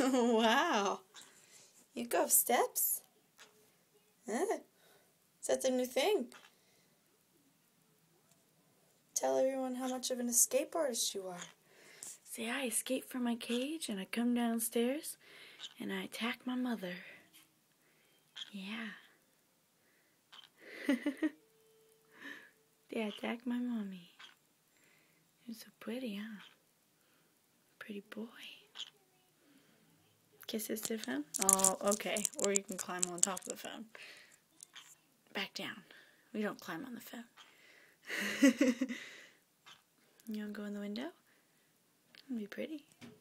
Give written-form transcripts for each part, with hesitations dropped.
Wow. You go up steps? Huh? That's a new thing. Tell everyone how much of an escape artist you are. Say, I escape from my cage and I come downstairs and I attack my mother. Yeah. Yeah, I attack my mommy. You're so pretty, huh? Pretty boy. Kisses to the phone? Oh, okay. Or you can climb on top of the phone. Back down. We don't climb on the phone. You want to go in the window? It'll be pretty.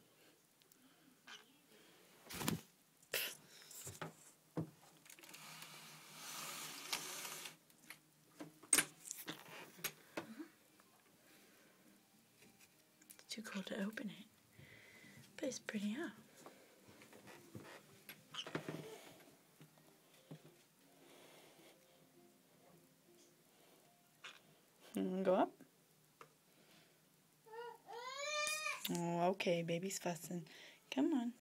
It's too cold to open it. But it's pretty, huh? You want to go up? Oh, okay, baby's fussing. Come on.